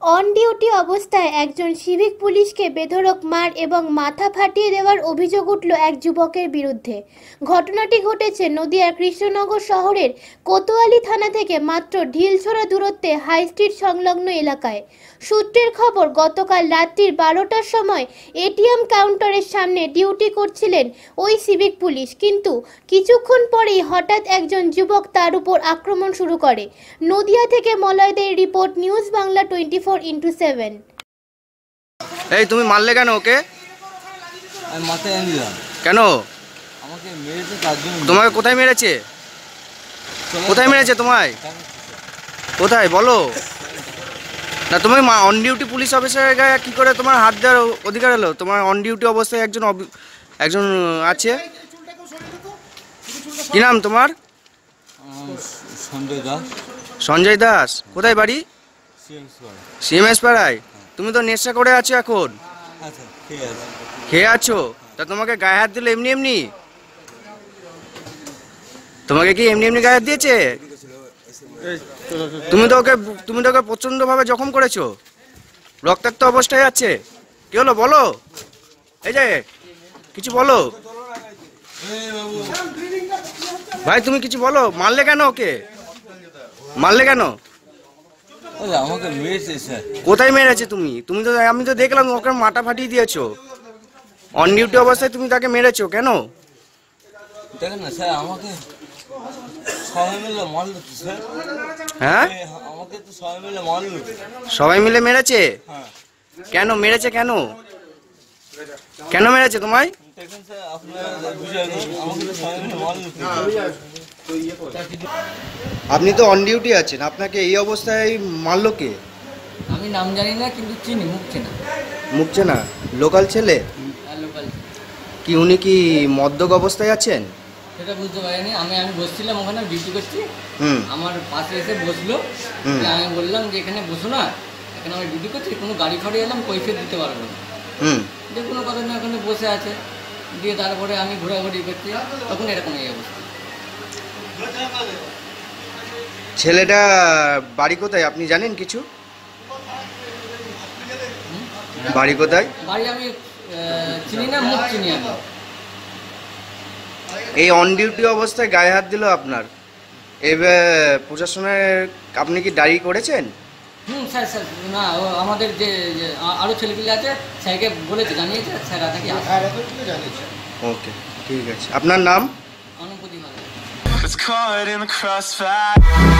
On duty অবস্থায় একজন civic পুলিশকে বেধড়ক মার এবং মাথা ফাটিয়ে দেওয়ার অভিযোগ উঠল এক যুবকের বিরুদ্ধে। ঘটনাটি ঘটেছে নদিয়ার কৃষ্ণনগর শহরের কোতোয়ালি থানা থেকে মাত্র ঢিলছোড়া দূরত্বে হাই স্ট্রিট সংলগ্ন এলাকায়। সূত্রের খবর, গতকাল রাত্রির 12টার সময় এটিএম কাউন্টারের সামনে ডিউটি করছিলেন ওই সিভিক পুলিশ, কিন্তু কিছুক্ষণ পরেই হঠাৎ একজন যুবক তার উপর আক্রমণ শুরু করে। নদিয়া থেকে মলয়দের রিপোর্ট, নিউজ বাংলা 24x7। এই তুমি মারলে কেন ওকে? আমি মাথায় এনে দিলাম। কেন? আমাকে মেরেছে তার জন্য। তোমাকে কোথায় মেরেছে? কোথায় মেরেছে তোমায়? কোথায় বলো না? তুমি অন ডিউটি পুলিশ অফিসারের গায়ে কি করে তোমার হাত দেওয়ার অধিকার হলো? তোমার অন ডিউটি অবস্থায় একজন আছে। কি নাম তোমার? সঞ্জয় দাস। সঞ্জয় দাস। কোথায় বাড়ি? সিএমএস পাড়ায়। তুমি তো নেশা করে আছো এখন। আচ্ছা, ঠিক আছে। খেয়ে আছো? তা তোমাকে গায়ে হাত দিলে এমনি এমনি? তোমাকে কি এমনি এমনি গায়ে হাত দিয়েছে? তুমি তো ওকে প্রচন্ড ভাবে জখম করেছো, রক্তাক্ত অবস্থায় আছে। কি হলো বলো? এই যে কিছু বলো ভাই, তুমি কিছু বলো। মারলে কেন ওকে? মারলে কেন? আমাকে মেরেছে স্যার। কোথায় মেরেছে? তুমি তো, আমি তো দেখলাম ওকে মাথা ফাটিয়ে দিয়েছো। অন ডিউটি অবস্থায় তুমি তাকে মেরেছো কেন? দেখেন না স্যার, আমাকে সবাই মিলে মারলো তো স্যার। হ্যাঁ, আমাকে তো সবাই মিলে মারলো। সবাই মিলে মেরেছে? হ্যাঁ। কেন মেরেছে? কেন মেরেছে তোমায়? দেখেন স্যার, আপনারা বুঝে নিন, আমাকে তো সবাই মিলে মারলো। আপনি তো অন ডিউটি আছেন, আপনাকে এই অবস্থায় মারলো কে? আমি নাম জানি না, কিন্তু চিনি, মুখ চেনা। মুখ চেনা? লোকাল ছেলে? লোকাল। কি উনি কি মদ্যপ অবস্থায় আছেন? সেটা বুঝতে পারিনি। আমি বসছিলাম ওখানে, ডিউটি করছি। আমার পাশে এসে বসলো। আমি বললাম যে এখানে বসো না, এখানে আমি ডিউটি করছি, কোনো গাড়ি ফাড়ি এলাম কৈফিয়ত দিতে পারবো না। যে কোনো কথা না, ওখানে বসে আছে। দিয়ে তারপরে আমি ঘোরাঘুরি করছি, তখন এরকম এই অবস্থা। ছেলেটা বাড়ি কোথায় আপনি জানেন কিছু? বাড়ি কোথায়? বাড়ি আমি চিনি না, মুখ চিনি আমি। এই অন ডিউটি অবস্থায় গায়ে হাত দিল আপনার, এবার প্রশাসনের আপনি কি ডায়েরি করেছেন? স্যার না, আমাদের যে আরও ছেলেপিলে আছে, স্যারকে বলেছে, জানিয়েছে, স্যার নাকি জানিয়েছে। ওকে, ঠিক আছে। আপনার নাম? অনুপতি। It's caught in the crossfire.